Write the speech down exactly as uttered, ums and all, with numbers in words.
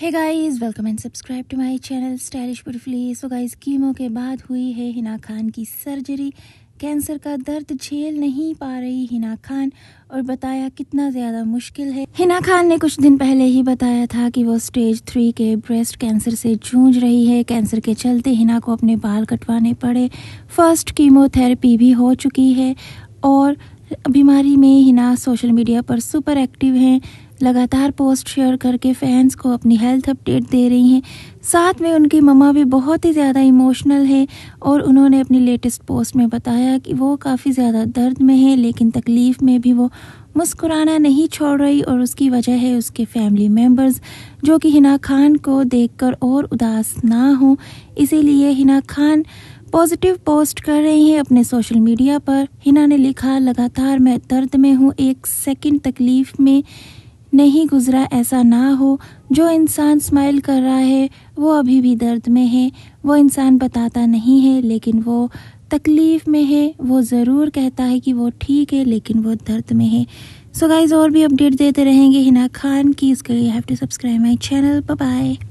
Hey guys, welcome and subscribe to my channel stylish beautifully. So guys, chemo के बाद हुई है हिना खान की सर्जरी। कैंसर का दर्द झेल नहीं पा रही हिना खान और बताया कितना ज़्यादा मुश्किल है। हिना खान ने कुछ दिन पहले ही बताया था कि वो स्टेज थ्री के ब्रेस्ट कैंसर से जूझ रही है। कैंसर के चलते हिना को अपने बाल कटवाने पड़े। फर्स्ट कीमोथेरेपी भी हो चुकी है और बीमारी में हिना सोशल मीडिया पर सुपर एक्टिव हैं। लगातार पोस्ट शेयर करके फैंस को अपनी हेल्थ अपडेट दे रही हैं। साथ में उनकी मम्मा भी बहुत ही ज़्यादा इमोशनल है और उन्होंने अपनी लेटेस्ट पोस्ट में बताया कि वो काफ़ी ज़्यादा दर्द में है, लेकिन तकलीफ़ में भी वो मुस्कुराना नहीं छोड़ रही और उसकी वजह है उसके फैमिली मेम्बर्स, जो कि हिना खान को देखकर और उदास ना हो। इसीलिए हिना खान पॉजिटिव पोस्ट कर रही हैं अपने सोशल मीडिया पर। हिना ने लिखा, लगातार मैं दर्द में हूँ, एक सेकंड तकलीफ़ में नहीं गुजरा, ऐसा ना हो। जो इंसान स्माइल कर रहा है वो अभी भी दर्द में है। वो इंसान बताता नहीं है, लेकिन वो तकलीफ़ में है। वो ज़रूर कहता है कि वो ठीक है, लेकिन वो दर्द में है। सो गाइज़, और भी अपडेट देते रहेंगे हिना खान की। इसके लिए have to subscribe my channel. Bye bye.